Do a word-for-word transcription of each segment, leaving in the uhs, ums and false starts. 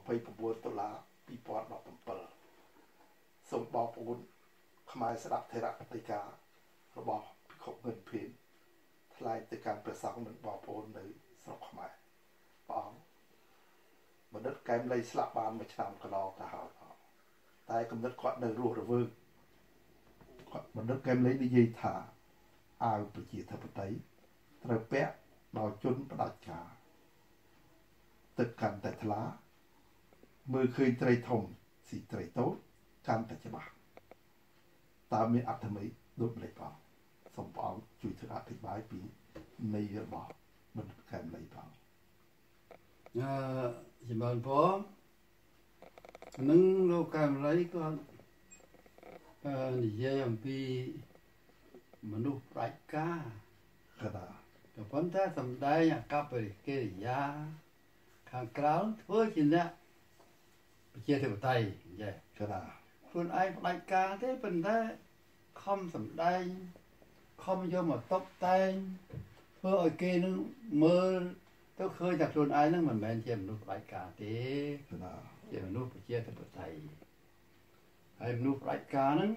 ភ័យ ដុល្លារ ពីរពាន់ដប់ប្រាំ សូមបងប្អូនខ្មែរស្ដាប់ថេរដីការបស់ភិក្ខុងិនភេនថ្លែងទៅកាន់ព្រះសង្ឃនិងបងប្អូននៅស្រុកខ្មែរព្រះអង្គបណ្ឌិតកែមលីស្លាប់បានមួយឆ្នាំកន្លងទៅហើយតែគំនិតគាត់នៅរស់រវើកគាត់បណ្ឌិតកែមលីនិយាយថាអាវប្រជាធិបតេយ្យត្រូវពាក់ដោយជនផ្ដាច់ការទឹកកាន់តែថ្លាមើលឃើញត្រីធំស៊ីត្រីតូចកាន់តែច្បាស់តើមានអត្ថន័យដូចម្តេចបងសូមបងជួយធ្វើអធិប្បាយពីន័យរបស់បណ្ឌិតកែមលីបងអឺជំរាបបងនឹងលោកកែមលីគាត់អឺនិយាយអំពីមនុស្សប្រាជ្ញការកណ្ដាលក៏ប៉ុន្តែសំដែងអកប្បកិរិយាខាងក្រៅធ្វើជាអ្នកប្រជាធិបតេយ្យចេះកណ្ដាលខ្លួនឯងផ្ដាច់ការទេប៉ុន្តែខំសំដែងខំយកមកតុបតែងធ្វើឲ្យគេនឹងមើលទៅឃើញថាខ្លួនឯងនឹងមិនមែនជាមនុស្សផ្ដាច់ការទេកណ្ដាលជាមនុស្សប្រជាធិបតេយ្យហើយមនុស្សផ្ដាច់ការហ្នឹង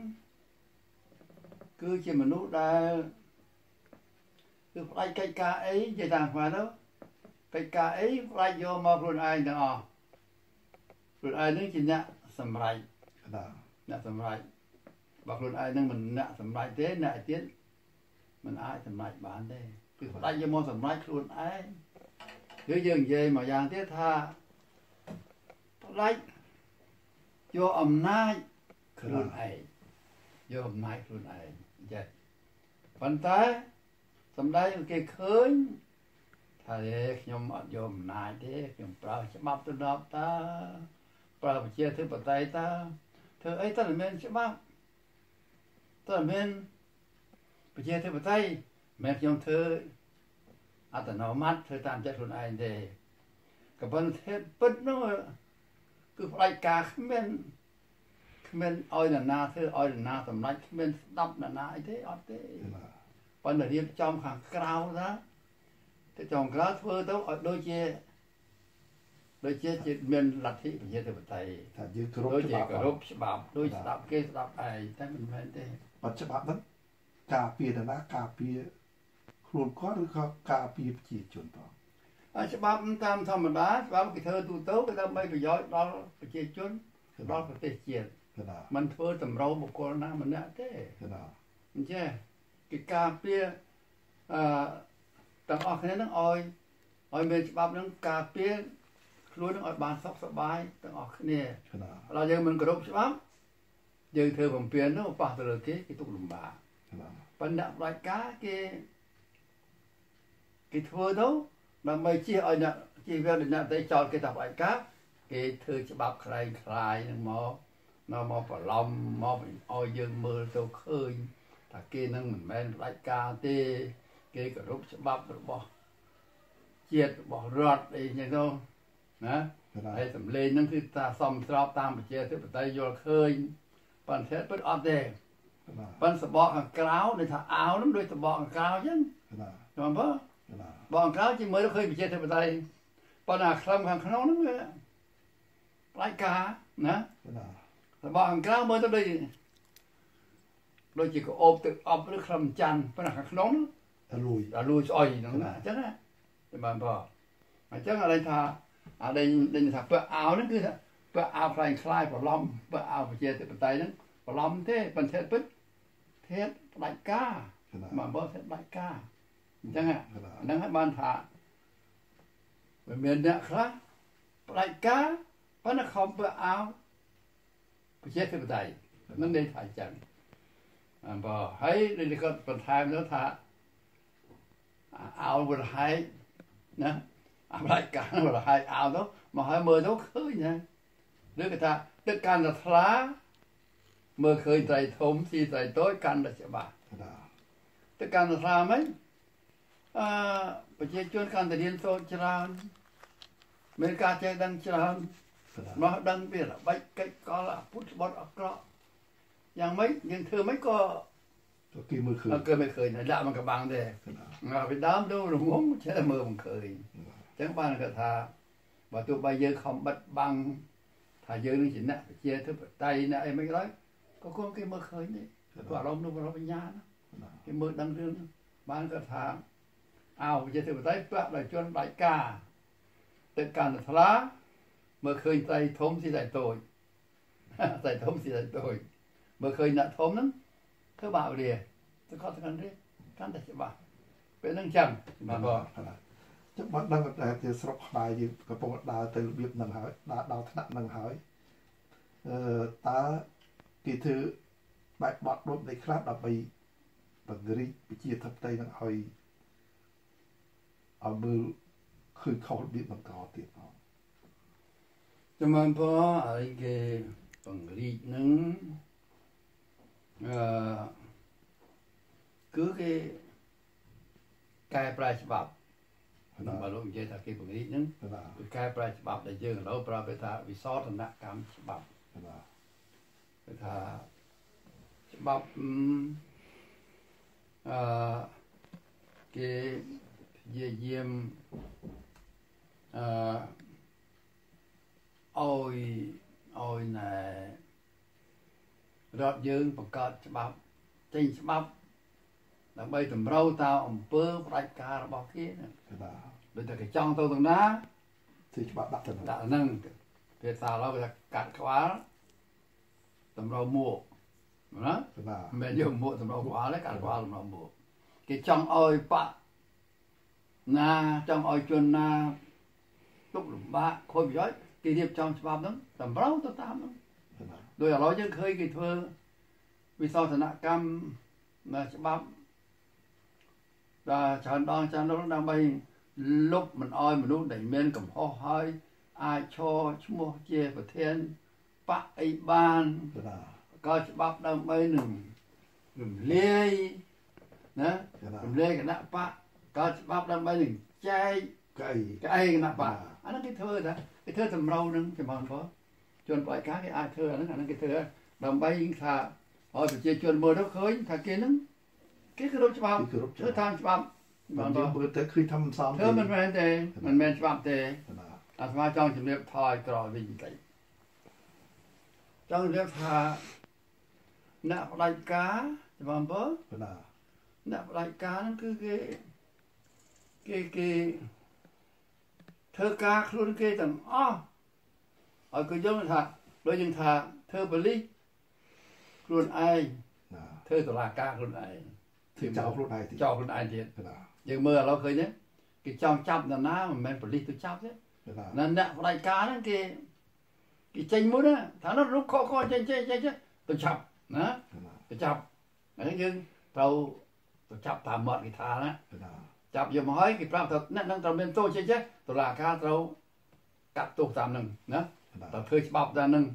គឺជាមនុស្សដែលគឺផ្ដាច់កិច្ចការអីនិយាយតាមខ្មែរទៅកិច្ចការអីផ្ដាច់យកមកខ្លួនឯងទាំងអស់ខ្លួនឯងនឹងជាអ្នកសម្រេចកណ្ដាលអ្នកសម្រេចបើខ្លួនឯងនឹងមិនអ្នកសម្រេចទេអ្នកទៀតមិនអាចសម្រេចបានទេគឺផ្ដាច់យកមកសម្រេចខ្លួនឯងគឺយើងនិយាយមកយ៉ាងទៀតថាផ្ដាច់យកអំណាចខ្លួនឯងយកអំណាចខ្លួនឯងចេះប៉ុន្តែសម្ដែងគេឃើញថាខ្ញុំអត់យកអំណាចទេខ្ញុំប្រើច្បាប់ទៅដល់តើប្រើប្រជាធិបតេយ្យតើធ្វើអីតើមិនមែនច្បាប់តើមិនមែនប្រជាធិបតេយ្យមិនខ្ញុំធ្វើអត្តនោម័តធ្វើតាមចិត្តខ្លួនឯងទេក៏ប៉ុន្តែពិតនោះគឺផ្ដាច់ការគ្មានគ្មានឲ្យនរណាធ្វើឲ្យនរណាសម្រេចគ្មានស្ដាប់នរណាអីទេអត់ទេប៉ុន្តែរៀបចំខាងក្រៅណាទៅចំក្រៅធ្វើទៅឲ្យដូចជាដូចជាមានលទ្ធិប្រជាធិបតេយ្យថាយើងគោរពច្បាប់គោរពច្បាប់ដូចស្ដាប់គេស្ដាប់ឯងតែមិនមែនទេបាត់ច្បាប់ហ្នឹងការពារនរណាការពារខ្លួនគាត់ឬក៏ការពារប្រជាជនផងហើយច្បាប់តាមធម្មតាច្បាប់គេធ្វើទូទៅគឺដើម្បីប្រយោជន៍ដល់ប្រជាជនដល់ប្រទេសជាតិមិនធ្វើតម្រូវបុគ្គលណាម្នាក់ទេអញ្ចឹងគេការពារអឺទាំងអស់គ្នានឹងឲ្យឲ្យមានច្បាប់នឹងការពារខ្លួននឹងឲ្យបានសុខសប្បាយទាំងអស់គ្នាដល់យើងមិនគោរពច្បាប់យើងធ្វើបំពេញនោះប៉ះទៅលើគេគេទុកលំបាកប៉ុន្តែផ្ដាច់ការគេគេធ្វើទៅដើម្បីជៀសឲ្យអ្នកជីវិតអ្នកទៅចោលគេថាផ្ដាច់ការគេធ្វើច្បាប់ខ្លែងខ្លាយនឹងមកមកមកប្រឡំមកឲ្យយើងមើលទៅឃើញថាគេនឹងមិនមែនផ្ដាច់ការទេគេគោរពច្បាប់របស់ជាតិរបស់រដ្ឋអីចឹងទៅណាហើយសម្លេងហ្នឹងគឺថាសមស្របតាមប្រជាធិបតេយ្យយល់ឃើញប៉ុន្តែពិតអត់ទេប៉ុន្តែសបកខាងក្រៅដូចថាអាវហ្នឹងដូចសបកខាងក្រៅអញ្ចឹងខ្ញុំបើបងក្រៅជាមើលឃើញប្រជាធិបតេយ្យប៉ុន្តែខ្លឹមខាងក្នុងហ្នឹងវាផ្ដាច់ការណាសបកខាងក្រៅមើលទៅដូចដូចជាក្អូបទឹកអប់ឬខ្លឹមច័ន្ទប៉ុន្តែខាងក្នុងហ្នឹងលួយលួយស្អុយហ្នឹងណាអញ្ចឹងណាបានបើអញ្ចឹងឥឡូវថាអាដេញដេញថាពាក់អាវហ្នឹងគឺថាពាក់អាវខ្លាំងខ្លាយប្រឡំពាក់អាវប្រជាធិបតេយ្យហ្នឹងប្រឡំទេប៉ុន្តែពិតធៀបផ្ដាច់ការមកបើធៀបផ្ដាច់ការអញ្ចឹងហ្នឹងហើយបានថាវាមានអ្នកខ្លះផ្ដាច់ការប៉ុន្តែខំពាក់អាវប្រជាធិបតេយ្យនឹងនិយាយថាអញ្ចឹងអឺបើហើយដូចគាត់បន្ថែមទៅថាអាវវលហែកណាអាផ្ដាច់ការវលហែកអាវទៅមកហើយមើលទៅឃើញណាឬគេថាទឹកកាន់តែថ្លាមើលឃើញត្រីធំស៊ីត្រីតូចកាន់តែច្បាស់ទឹកកាន់តែថ្លាហ្មងអឺប្រជាជនកាន់តែរៀនសូត្រច្រើនមានការចេះដឹងច្រើនមកដឹងពីល្បិចកិច្ចកលអពុតស្បត់អក្រក់យ៉ាងម៉េចយើងធ្វើម៉េចក៏គេមើលឃើញគេមិនឃើញដាក់មកកបាំងទេពីដើមទៅរងងចេះមើលមិនឃើញអញ្ចឹងបានគាត់ថា và tụi bây giờ không bắt bằng thà giờ nó chỉ nè chia thứ tay nè ấy mấy cái đấy có có cái mơ khơi đấy và lông nó vào bên nhà nó cái mơ đăng dương bán cái thà ao chia thứ tay bác lại cho đại ca tất cả là thà mơ khơi tay thốn thì đại tội tay thốn thì đại tội mơ khơi nè thốn lắm thứ bảo đi tôi có thằng đấy căn đại bảo bên năng chẳng mà bỏ chắc bắt đang tại thì sọc bài gì cái bộ đào từ việc nâng hỏi đào đào thắt nâng hỏi ta kỳ thứ bài bọt đốt để khác là bị bằng người bị chia thập tay nâng hỏi ở mưa khơi khâu biết bằng cỏ tiền họ cho nên có ở cái bằng người nâng cứ cái cái price bạc nó bảo luôn chơi thật cái bằng lý nâng cái price bạc để chơi ở đâu pra về thà vì sót là nặng cảm bạc về thà bạc cái dây diêm ôi ôi này rót dương bằng cọt bạc trên bạc là bây tầm râu tao ẩm bơ đại ca bao kia bây giờ cái trong tôi tầng đá thì bạn đặt thật đã nâng việc sao nó bây giờ cắt quá tầm râu mua đó mẹ dùng mua tầm râu quá đấy cắt quá tầm râu mua cái trong ơi bạn na trong ơi chuồn na lúc ba khôi bị giỏi kỳ điệp trong bắp lắm tầm râu tôi tam lắm đôi là nói chứ khơi cái thơ vì sao thằng nạ cam mà bắp và chẳng đang chẳng nó đang bay lúc mình oi mình lúc đẩy men cầm ho hơi ai cho mua chia và thiên bác ấy ban coi bác đang bay nừng nừng lê nè nừng lê cái nắp bác coi bác đang bay nừng chay cái cái ai cái nắp bác anh nói cái thơ đó cái thơ thầm râu nâng thì mòn có chôn bãi cá cái ai thơ nó là cái thơ đang bay thà oi phải chia chôn mưa đâu khơi thà kia nâng cái cái đâu chạm thứ tham chạm bạn vừa vừa tới khi thăm xong thứ mình men thế mình men chạm thế à mà trong trường hợp thôi rồi mình cái trong trường hợp nạp đại cá chạm bớ nạp đại cá nó cứ cái cái cái thơ cá luôn cái tầng ó ở cái giống là đôi những thà thơ bali luôn ai thơ tổ là cá luôn ai thì cháu lúc này thì cháu lúc này thì nhưng mưaเราเคยnhé cái trong chắp là ná mà mình phải đi từ chắp đấy nên nè đại cá đó cái cái chanh mút á thằng nó lúc khó khó chanh chanh chanh chanh tôi chắp đó tôi chắp đấy nhưng tàu tôi chắp tạm mượn cái thà đó chắp giờ mà hỏi cái pháp thuật nè đang tàu bên tôi chanh chanh tôi là cá tàu cắt tục tạm nừng đó tàu thuê bọc ra nừng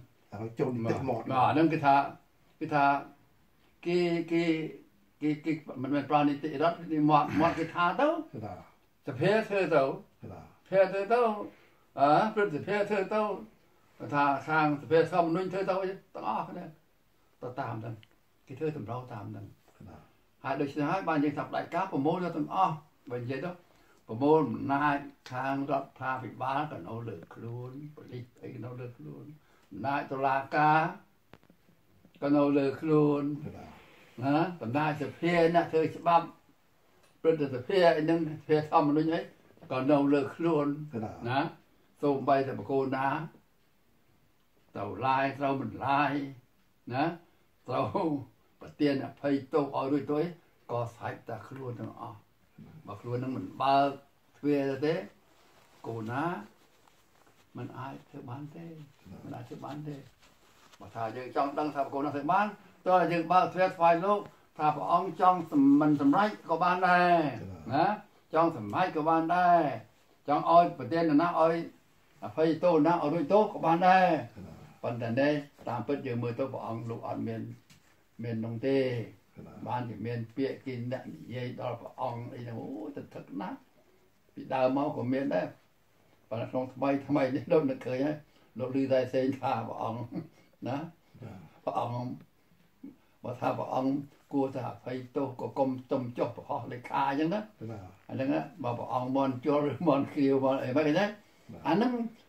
mà nâng cái thà cái thà cái cái cái cái mình mình plan đi tị đó đi mọt mọt cái thà đâuจะเพ่เธอเต้าเพ่เธอเต้าอ่าเพื่อนจะเพ่เธอเต้าทาทางจะเพ่ซ้อมนุ่งเธอเต้าต้องอ้อเขาเนี่ยต้องตามกันcái thơ tầm rau tามกันหายโดยเฉพาะบางอย่างทับđại cáประโมทต้องอ้อบางอย่างต้องประโมทนายทางรถพาไปบ้านกันเอาเลือดครูนผลิตไอ้กันเอาเลือดครูนนายตุลาการกันเอาเลือดครูนนะแต่นายจะเพี้ยนะเธอจะบั้มเป็นแต่เพี้ยไอ้นั่นเพี้ยทำมันด้วยไงก่อนเอาเลือดครูนนะส่งไปแต่ปะโกนนะเต่าลายเราเหมือนลายนะเราปะเตียนอ่ะไปโตเอาด้วยตัวก็ใส่แต่ครูนนั่นอ๋อบักครูนนั่นเหมือนบาเพี้ยแต่เต้โกนะมันอายเธอบ้านเต้มันอายเธอบ้านเต้มาถ่ายยังจ้องตั้งถ่ายปะโกนนั่งเธอบ้านตัวยังบ้าเทสไฟโลกถ้าพระองค์จ้องมันสำไรก็บ้านได้นะจ้องสำไรก็บ้านได้จ้องอ้อยประเด็นนะอ้อยไฟโตนะเอาด้วยโตก็บ้านได้ปัจจัยได้ตามเปิดเยอะมือตัวพระองค์ลูกอ่อนเมียนเมียนนงเต้บ้านที่เมียนเปียกินเนี่ยยัยตอนพระองค์ไอ้เนี่ยโอ้แต่ถึกนะปีดาวเมาของเมียนได้ปัจจัยทำไมทำไมเนี่ยเราเคยให้เราลือใจเซนท่าพระองค์นะพระองค์ว่าถ้าพระองค์กูจะไปโตก็กลมจมจบพอเลยคาอย่างนั้นอันนั้นนะบอกพระองค์มอนโจรมอนคิวมอนอะไรแบบนี้อันนั้น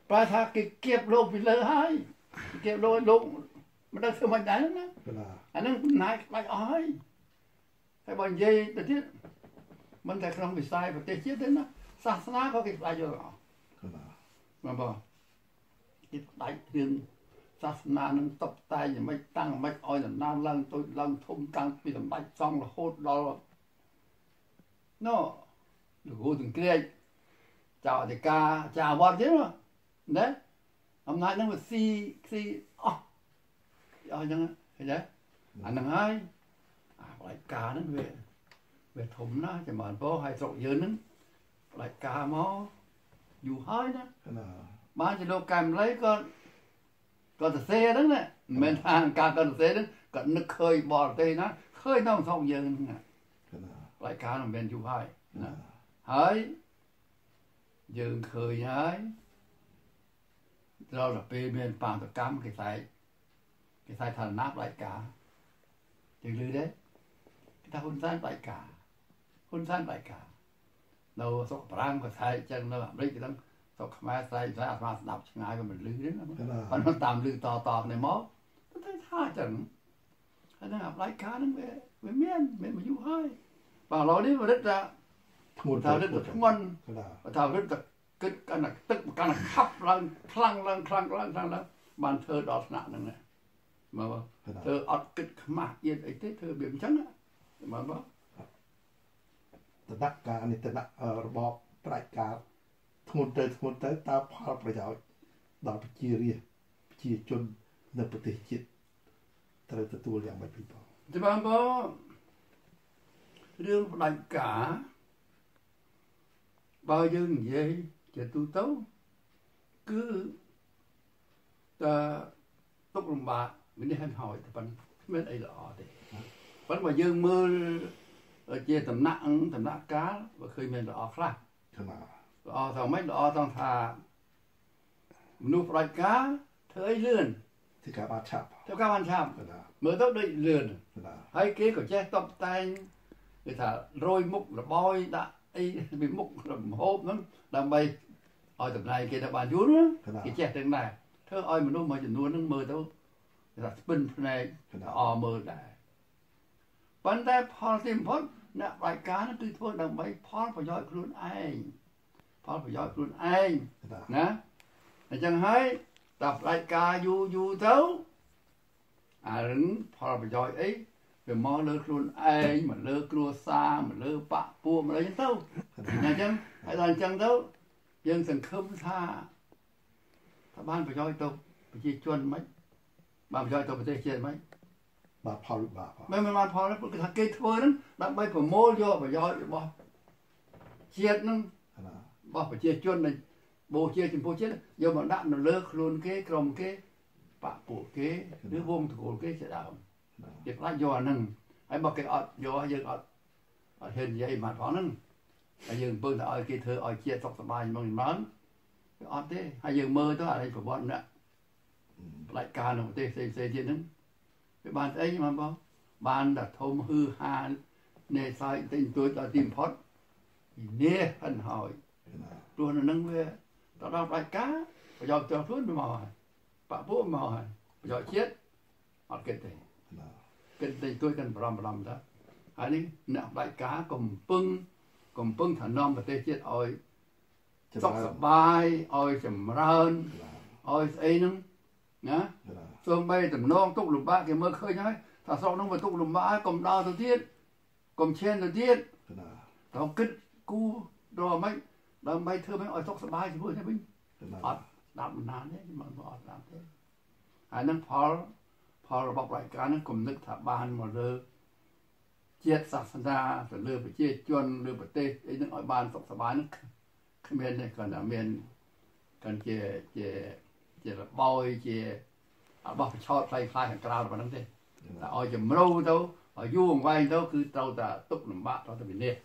ปลายថាគេគៀបលោកពីលើហើយគៀបលោកលោកមិនដឹងធ្វើមិនដែរណាអាហ្នឹងណាយខ្លាចអស់ហើយហើយបើនិយាយទៅទៀតមិនតែក្នុងវិស័យប្រទេសជាតិទេណាសាសនាក៏គេខ្លាចយកអស់បាទបងគេខ្លាចរឿងសាសនានឹងតបតែយ៉ាងម៉េចតាំងម៉េចឲ្យដំណើរឡើងទៅឡើងធំតាំងពីសម្ដេចសង្ឃរហូតដល់ណូលោកគ្រូទាំងគ្រាចចៅអធិការចៅវត្តទៀតណាអំណាចនឹងវាស៊ីស៊ីអស់អស់ចឹងឃើញទេអាហ្នឹងហើយអាផ្លាយការហ្នឹងវាវាធំណាស់ចាំបានពោឲ្យស្រុកយើងហ្នឹងផ្លាយការមកយូរហើយណាបានជាលោកកែមលីក៏ក៏ទៅសេហ្នឹងណាមិនមែនថាការក៏ទៅសេហ្នឹងក៏នឹកឃើញបរទេសណាឃើញនៅស្រុកយើងហ្នឹងផ្លាយការមិនមែនយូរហើយណាហើយយើងឃើញហើយដល់ទៅពេលមានបាតកម្មគេខ្សែគេខ្សែឋានៈផ្លាយការយើងឮទេគេថាហ៊ុនសែនផ្លាយការហ៊ុនសែនផ្លាយការនៅស្រុកបារាំងក៏ខ្សែចឹងនៅអាមេរិកគេដឹងស្រុកខ្មែរខ្សែខ្សែអាត្មាស្ដាប់ឆ្ងាយក៏មិនឮទេណាប៉ុន្តែតាមឮតតគ្នាមកទៅថាចឹងហើយនឹងអាផ្លាយការហ្នឹងវាវាមានមានមកយូរហើយបាទឥឡូវនេះវារឹតថាធ្ងន់ថារឹតធ្ងន់ថារឹតតែគិតកាន់តែទឹកកាន់តែខាប់ឡើងខ្លាំងឡើងខ្លាំងឡើងខ្លាំងឡើងបានធ្វើដល់ថ្នាក់ហ្នឹងណាមើលធ្វើអត់គិតខ្មាស់ទៀតអីទេធ្វើវាអញ្ចឹងមើលមើលតដាក់ការនេះតដាក់របបផ្ដាច់ការធ្ងន់ទៅធ្ងន់ទៅតើផលប្រយោជន៍ដល់ប្រជារាស្ត្រប្រជាជននៅប្រទេសជាតិត្រូវទទួលយ៉ាងម៉េចពីបងចាំបងបងរឿងផ្ដាច់ការបើយើងនិយាយជាទូទៅគឺតើទុកលំបាកមាននេះហើយតែប៉ុណ្្នឹងគ្មានអីល្អទេប៉ុន្តែបើយើងមើលជាតំណាក់តំណាក់កាលបើឃើញមានល្អខ្លះល្អថាម៉េចល្អต้องថាមនុស្សផ្ដាច់ការធ្វើអីលឿនធ្វើការបានឆាប់ធ្វើការបានឆាប់មើលទៅដូចលឿនហើយគេក៏ចេះតបតែងគេថារយមុខរបយដាក់អីពីមុខរំហូបហ្នឹងដើម្បីឲ្យតម្លៃគេទៅបានយូរគេចេះទាំងដែរធ្វើឲ្យមនុស្សមួយចំនួនហ្នឹងមើលទៅគេថាស្ពិនភ្នែកអមើលដែរប៉ុន្តែផលទីបំផុតអ្នកផ្ដាច់ការហ្នឹងគឺធ្វើដើម្បីផលប្រយោជន៍ខ្លួនឯងផលប្រយោជន៍ខ្លួនឯងណាអញ្ចឹងហើយតែផ្ដាច់ការយូរយូរទៅអារឿងផលប្រយោជន៍អីវាមកលើខ្លួនឯងមកលើគ្រួសារមកលើបាក់ពួកមកអីចឹងទៅអញ្ចឹងហើយដល់អញ្ចឹងទៅយើងសង្ឃឹមថាថាបានប្រយោជន៍ទៅប្រជាជនមិនបានប្រយោជន៍ទៅប្រទេសជាតិមិនបាទផលវិបាកមិនមិនបានផលទេព្រោះគេថាគេធ្វើហ្នឹងដើម្បីប្រមូលយកប្រយោជន៍របស់ជាតិហ្នឹងរបស់ប្រជាជននៃបូជាចំពោះជាតិយកមកដាក់នៅលើខ្លួនគេក្រុមគេបាក់ពួកគេឬវងតកូលគេជាដើមគេខ្លាចយកអាហ្នឹងហើយបើគេអត់យកយើងអត់អត់ហ៊ាននិយាយមកផងហ្នឹងហើយយើងពឹងតែឲ្យគេធ្វើឲ្យជាតិសុខសប្បាយហ្មងហ្មងគេអត់ទេហើយយើងមើលទៅអានេះប្រវត្តិអ្នកផ្ដាច់ការនៅប្រទេសផ្សេងផ្សេងទៀតហ្នឹងវាបានស្អីមកបងបានតែធំហឺហានេសាយទិញទួយដល់ទីបំផុតនេះហិនហើយព្រោះនៅហ្នឹងវាដល់ផ្ដាច់ការប្រយោជន៍ទៅខ្លួនវាមកហើយបាក់ពួកមកហើយប្រយោជន៍ជាតិអត់គិតទេគិតតែទួយកាន់បារម្ភបារម្ភទៅហើយនេះអ្នកផ្ដាច់ការកំពឹងកំពឹងថានាំប្រទេសជាតិឲ្យសុខសប្បាយឲ្យចម្រើនឲ្យស្អីហ្នឹងណាសូម្បីតំណងទុកលំបាកគេមើលឃើញហើយថាស្រុកហ្នឹងវាទុកលំបាកហើយកុំដើរទៅទៀតកុំឈានទៅទៀតត្រូវគិតគូរកមិនដើម្បីធ្វើឲ្យសុខសប្បាយជាមួយគ្នាវិញអត់ស្ដាប់ណាទេមិនអត់ស្ដាប់ទេហើយនឹងផលផលរបស់រายការហ្នឹងកុំនឹកថាបានមកលើជាតិសាសនាទៅលើប្រជាជនលើប្រទេសអីហ្នឹងឲ្យបានសុខសប្បាយហ្នឹងគ្មានទេគ្រាន់តែមានកាន់ជាជាជារបយជារបស់ប្រឆោតផ្លៃផ្លាយខាងក្រៅប៉ុណ្្នឹងទេតែឲ្យចម្រូវទៅឲ្យយូរអង្វែងទៅគឺត្រូវតែទុកលំបាកត្រូវតែវិនិច្ឆ័យ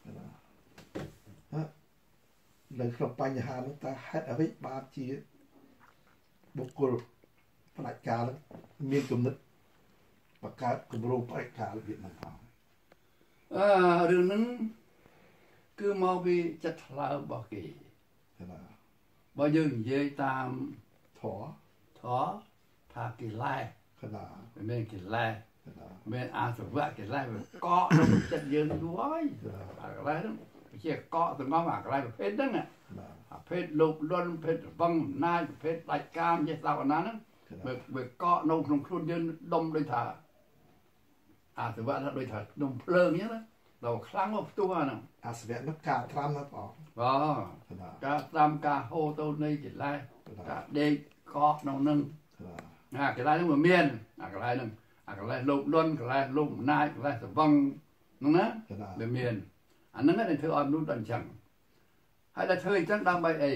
នៅក្នុងបញ្ហានោះតើហេតុអ្វីបានជាបុគ្គលផ្ដាច់ការមានគំនិតបង្កើតគម្រោងផ្ដាច់ការរបៀបហ្នឹងផងអឺរឿងហ្នឹងគឺមកពីចិត្តថ្លើមរបស់គេ bao nhiêu dây tam thỏ thỏ thà kỳ lai កណាមានkỳ lai កណាមានអាសវៈkỳ lai វាកកក្នុងចិត្តយើងយូរហើយអាកន្លែងហ្នឹងជាកកទាំងអស់អាកន្លែងប្រភេទហ្នឹងអាភេទលោភលន់ភេទវឹងអំណាចប្រភេទដាច់កាមចេះស្ដាប់អាណាហ្នឹងវាវាកកនៅក្នុងខ្លួនយើងដុំដូចថាអាសវៈថាដូចថាដុំភ្លើងអញ្ចឹងណាដល់ខ្លាំងមកផ្ទុះអាហ្នឹងអាសវៈនោះការត្រាំណាបងបាទការត្រាំការហូរទៅនៃកិលេសការដេកកកក្នុងនឹងអាកិលេសហ្នឹងវាមានអាកិលេសហ្នឹងអាកិលេសលោភលន់កិលេសលោភអំណាចកិលេសស្វឹងហ្នឹងណាវាមានអាហ្នឹងដែលធ្វើឲ្យមនុស្សដល់អញ្ចឹងហើយដែលធ្វើអញ្ចឹងដើម្បីអី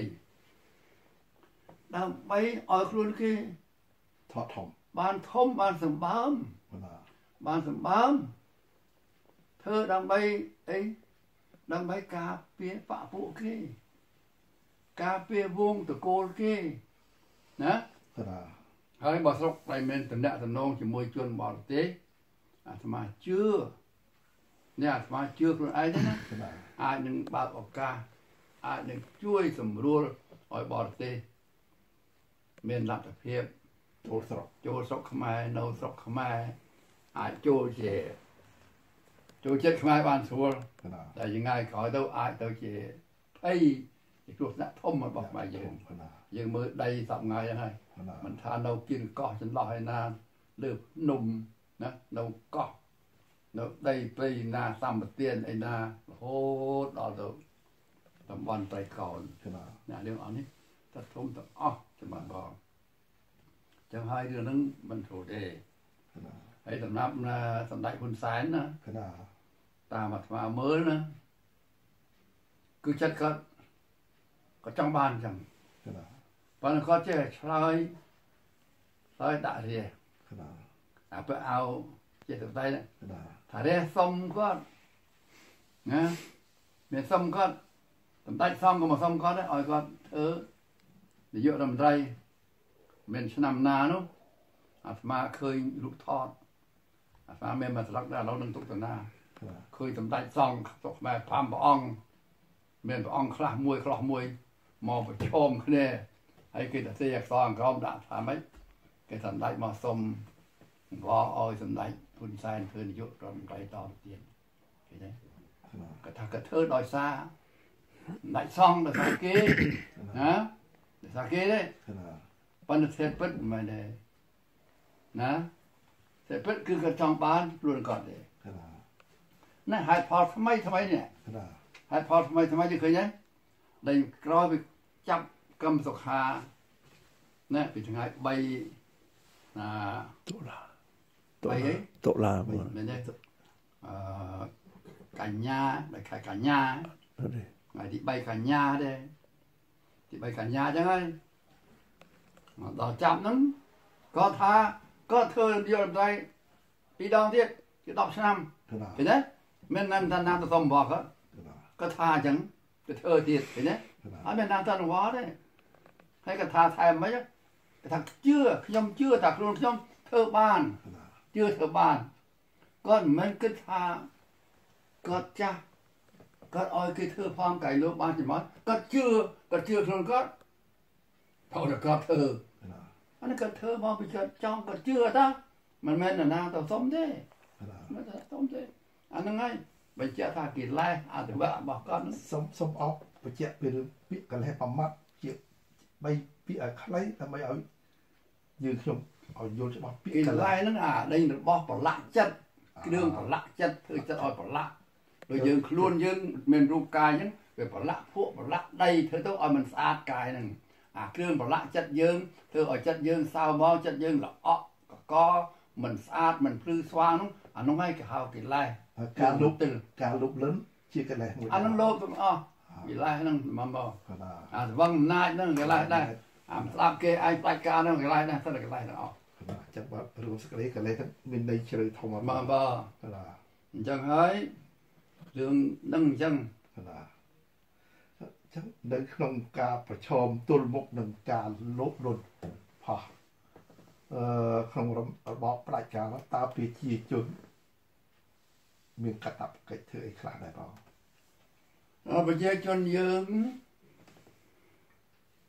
ដើម្បីឲ្យខ្លួនគេថតធំបានធំបានសម្បើមបានសម្បើមធ្វើដើម្បីអីដើម្បីការពារបពពួកគេការពារវងតកូលគេណាហើយបើស្រុកតែមានតំណែងតំណងជាមួយជនបរទេសអាត្មាជឿនេះអាត្មាជឿខ្លួនឯងណាអាចនឹងបើកឱកាសអាចនឹងជួយសម្រួលឲ្យបរទេសមានលទ្ធភាពចូលស្រុកចូលស្រុកខ្មែរនៅស្រុកខ្មែរអាចចូលជាចូលចិត្តខ្មែរបានស្រួលតែយ៉ាងណាក្រោយទៅអាចទៅជាភ័យជាគ្រោះថ្នាក់ធំរបស់ខ្មែរយើងយើងមើលដីសពថ្ងៃហ្នឹងហើយមិនថានៅគៀនកោះចន្លោះឯណាលើភ្នំណានៅកោះនៅដីព្រៃណាសម្បទានឯណារហូតដល់ទៅតំបន់ត្រីកោណណារឿងអស់នេះតែធំទាំងអស់ចាំបងចឹងហើយរឿងហ្នឹងមិនធូរទេហើយសម្រាប់សម្ដេចហ៊ុនសែនណាតាមអាត្មាមើលណាគឺចិត្តគាត់ក៏ចង់បានចឹងប៉ុន្តែគាត់ចេះឆ្លើយឆ្លើយដាក់រាអាបើឲ្យចេះទៅតែថារះសុំគាត់ណាមានសុំគាត់សម្ដេចសុំក៏មកសុំគាត់ដែរឲ្យគាត់ធ្វើនាយករដ្ឋមន្ត្រីមានឆ្នាំណានោះអាត្មាឃើញរូបថតអាត្មាមានមកស្លឹកដែរឥឡូវនឹងទុកទៅណាឃើញសម្ដេចសង្ឃស្រុកខ្មែរប្រាំព្រះអង្គមានព្រះអង្គខ្លះមួយខ្លះមួយមកប្រជុំគ្នាហើយគេទៅសេអក្សរអង្ក្រមដាក់ថាម៉េចគេសម្ដេចមកសុំវល់ឲ្យសម្ដេចហ៊ុនសែនធ្វើនាយករដ្ឋមន្ត្រីតទៅទៀតឃើញទេគាត់ថាគាត់ធ្វើដោយសារសម្ដេចសង្ឃដោយសារគេណាដោយសារគេទេប៉ុន្តែសេពិតមិនមែនទេណាសេពិតគឺគាត់ចង់បានខ្លួនគាត់ទេណាហេតុផលថ្មីថ្មីនេះហេតុផលថ្មីថ្មីនេះឃើញទេដែលក្រោយពីចាប់កម្មសុខាណាពីថ្ងៃ3ណាតុលាតុលាតុលាមែនទេអឺកញ្ញាដែលខែកញ្ញាថ្ងៃទី3កញ្ញាទេទី3កញ្ញាអញ្ចឹងហើយមកដល់ចាប់ហ្នឹងក៏ថាក៏ធ្វើនាយករដ្ឋមន្ត្រីពីរដងទៀតជា10ឆ្នាំឃើញទេមានណាំថាណាទៅសុំបោះគាត់ក៏ថាអញ្ចឹងទៅធ្វើទៀតឃើញទេអត់មានណាទៅរវល់ទេហើយក៏ថាថែមមិនគេថាជឿខ្ញុំជឿថាខ្លួនខ្ញុំធ្វើបានជឿធ្វើបានគាត់មិនមែនគិតថាគាត់ចាស់គាត់ឲ្យគេធ្វើផងកៃលោកបានចំមកគាត់ជឿគាត់ជឿខ្លួនគាត់ព្រោះតែគាត់ធ្វើអានេះគាត់ធ្វើមកពីគាត់ចង់គាត់ជឿតាមិនមែនណាទៅសុំទេមិនទៅសុំទេអាហ្នឹងហើយបញ្ជាក់ថាកិលេសអតិវៈរបស់គាត់សុំសុំអបបញ្ជាក់ពីរឿងពាក្យកិលេសប្រមាថជាបីពាក្យឲ្យខ្លីដើម្បីឲ្យយើងខ្ញុំឲ្យយល់ច្បាស់ពាក្យកិលេសហ្នឹងអាដេញរបស់ប្រឡាក់ចិត្តគ្រឿងប្រឡាក់ចិត្តធ្វើចិត្តឲ្យប្រឡាក់ដូចយើងខ្លួនយើងមានរូបកាយអញ្ចឹងវាប្រឡាក់ភក់ប្រឡាក់ដីធ្វើទៅឲ្យมันស្អាតកាយហ្នឹងអាគ្រឿងប្រឡាក់ចិត្តយើងធ្វើឲ្យចិត្តយើងសៅមកចិត្តយើងល្អក់កកមិនស្អាតមិនភ្លឺស្វាងហ្នឹងអានោះហើយគេហៅកិលេសការលុបទៅការលុបលិនជាកិលេសមួយអានោះលោភទាំងអស់កិលេសហ្នឹងមកមកអាស្វឹងអំណាចហ្នឹងកិលេសដែរអាស្ដាប់គេឯងផ្ដាច់ការហ្នឹងកិលេសដែរសិនកិលេសទាំងអស់ចាំបាត់រួមសក្តិកិលេសហ្នឹងមានន័យជ្រៅធំមកបាទអញ្ចឹងហើយរឿងហ្នឹងអញ្ចឹងបាទអញ្ចឹងនៅក្នុងការប្រឈមទល់មុខនឹងការលោភលន់ផោះអឺក្នុងរបបផ្ដាច់ការតើប្រជាជនមានកាតព្វកិច្ចធ្វើអីខ្លះដែរបងប្រជាជនយើង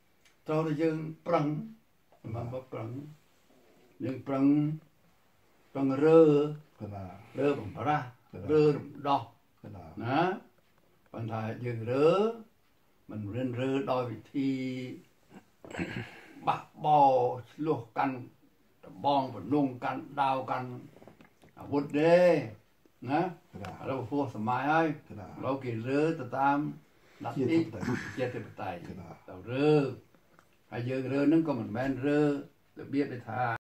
ត្រូវតែយើងប្រឹងមិនបប្រឹងយើងប្រឹងប្រឹងរើកណារើបំប្រាស់រើរំដោះកណាណាប៉ុន្តែយើងរើមិនរៀនរើដោយវិធីបាក់បោឆ្លោះកាន់ដបងបំណងកាន់ដាវកាន់អាវុធទេណាកណាឥឡូវពោះសម័យហើយកណាឥឡូវគេរើទៅតាមលទ្ធិជាតិបតៃទៅរើហើយយើងរើនឹងក៏មិនមែនរើរបៀបដែលថា